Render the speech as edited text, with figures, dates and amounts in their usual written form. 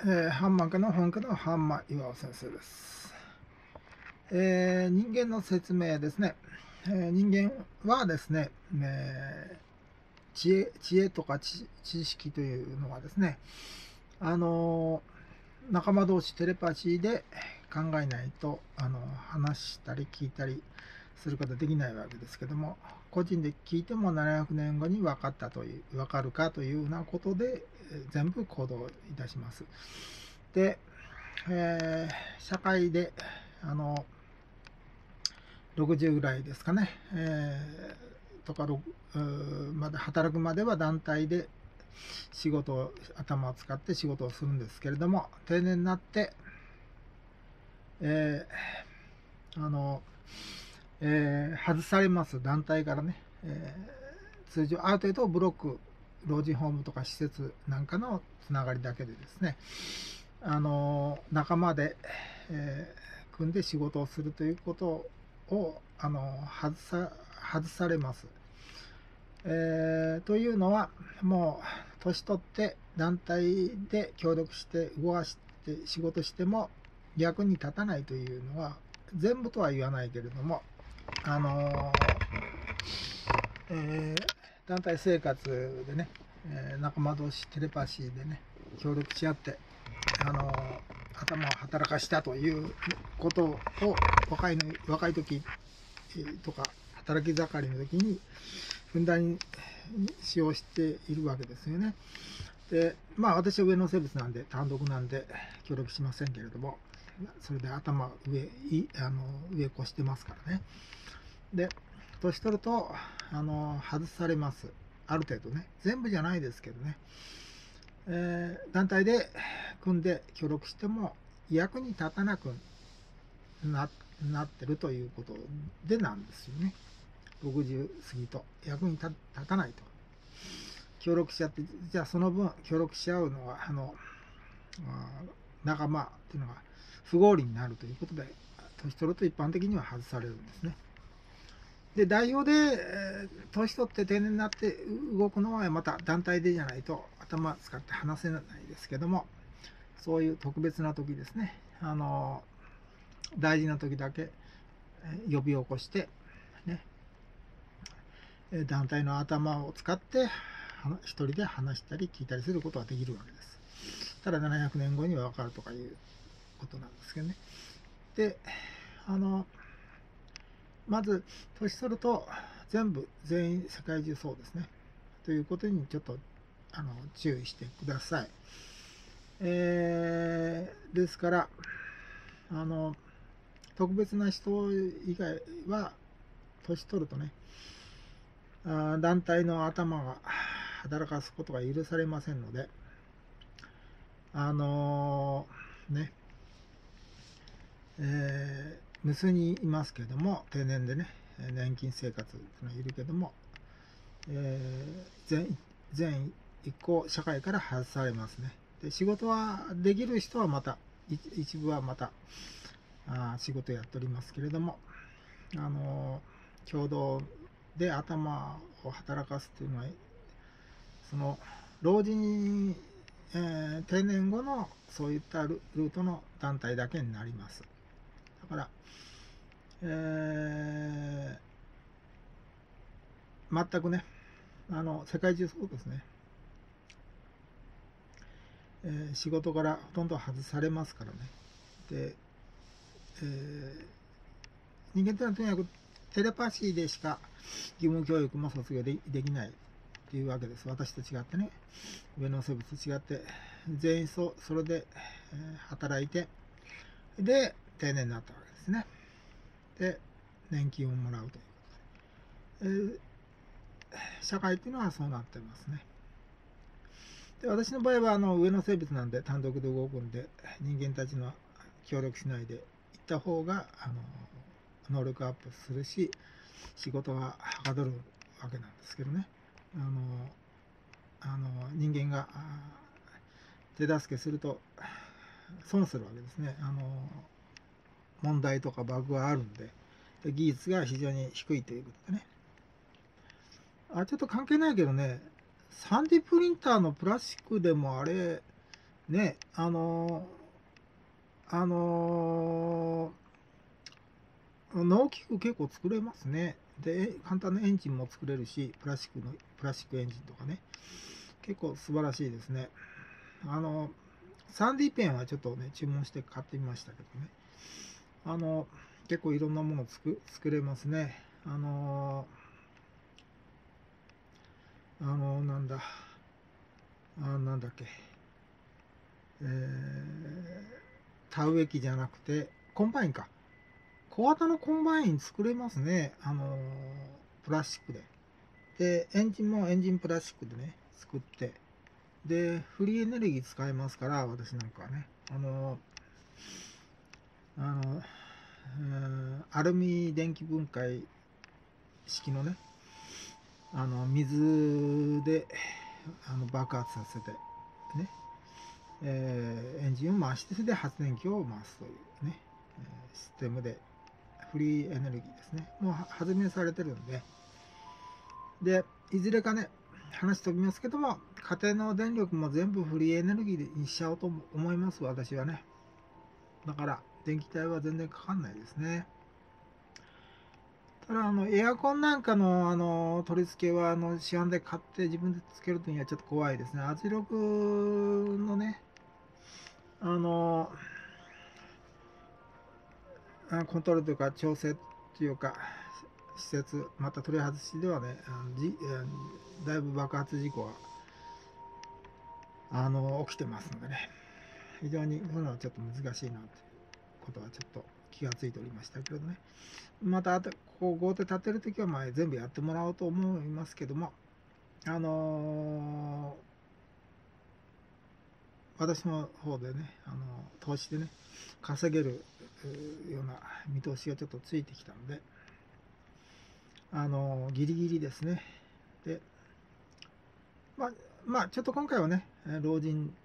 ハンマー家の本家のハンマー岩尾先生です。人間の説明ですね。人間はですね、知恵とか知識というのはですね、仲間同士テレパシーで考えないと話したり聞いたりすることはできないわけですけども、個人で聞いても700年後に分かるかというようなことで全部行動いたします。で、社会で60ぐらいですかね、とかまで働くまでは団体で頭を使って仕事をするんですけれども、定年になって、外されます団体からね、通常ある程度ブロック、老人ホームとか施設なんかのつながりだけでですね、仲間で、組んで仕事をするということを外されます。というのは、もう年取って団体で協力して動かして仕事しても役に立たないというのは、全部とは言わないけれども、団体生活でね、仲間同士テレパシーでね協力し合って頭を働かしたということを若い時とか働き盛りの時にふんだんに使用しているわけですよね。で、私は上の生物なんで単独なんで協力しませんけれども、それで頭上越してますからね。で、年取ると外されます。ある程度ね、全部じゃないですけどね、団体で組んで協力しても役に立たなくなってるということでなんですよね。60過ぎと役に立たないと。協力し合って、じゃあその分協力し合うのは仲間っていうのが不合理になるということで、年取ると一般的には外されるんですね。で、代表で、年取って定年になって動くのはまた団体でじゃないと頭使って話せないですけども、そういう特別な時ですね、大事な時だけ呼び起こしてね、団体の頭を使って一人で話したり聞いたりすることができるわけです。ただ700年後には分かるとかいうことなんですけどね。で、まず年取ると全員世界中そうですねということにちょっと注意してください。ですから特別な人以外は年取るとね、団体の頭が働かすことが許されませんので、ね、無数にいますけども、定年でね年金生活がいるけども、全一向社会から外されますね。で、仕事はできる人はまた一部はまた仕事やっておりますけれども、共同で頭を働かすというのはその老人、定年後のそういったルートの団体だけになります。だから、全くね世界中そうですね、仕事からほとんど外されますからね。で、人間ってのはとにかくテレパシーでしか義務教育も卒業できないっていうわけです。私と違ってね、上の生物と違って全員それで、働いてで定年になったわけですね。で年金をもらうということで、社会っていうのはそうなってますね。で、私の場合は上の生物なんで単独で動くんで、人間たちの協力しないで行った方が能力アップするし仕事がはかどるわけなんですけどね、人間が手助けすると損するわけですね。問題とかバグがあるんで、技術が非常に低いということでね。ちょっと関係ないけどね、3D プリンターのプラスチックでもあれね、あの農機具結構作れますね。で、簡単なエンジンも作れるし、プラスチックエンジンとかね、結構素晴らしいですね。あの、3D ペンはちょっとね、注文して買ってみましたけどね。あの、結構いろんなもの作れますね。なんだ、なんだっけ、え田植え機じゃなくて、コンバインか。小型のコンバイン作れますね。プラスチックで。で、エンジンもエンジンプラスチックでね、作って。で、フリーエネルギー使えますから、私なんかはね。あの、アルミ電気分解式のね、水で爆発させて、ね、エンジンを回して、それで発電機を回すというね、システムで、フリーエネルギーですね。もう発明されてるんで、で、いずれかね、話飛びますけども、家庭の電力も全部フリーエネルギーにしちゃおうと思います、私はね。だから、電気代は全然かかんないですね。ただ、エアコンなんかの、取り付けは、市販で買って自分でつけるとにはちょっと怖いですね。圧力のね、あの、コントロールというか、調整というか、施設、また取り外しではね、だいぶ爆発事故が、起きてますのでね、非常にそういうのはちょっと難しいなということはちょっと気がついておりましたけどね。また、こう、豪邸建てるときは、全部やってもらおうと思いますけども、私の方でね、投資でね、稼げるような見通しがちょっとついてきたので、ギリギリですね。で、まあ、ちょっと今回はね、老人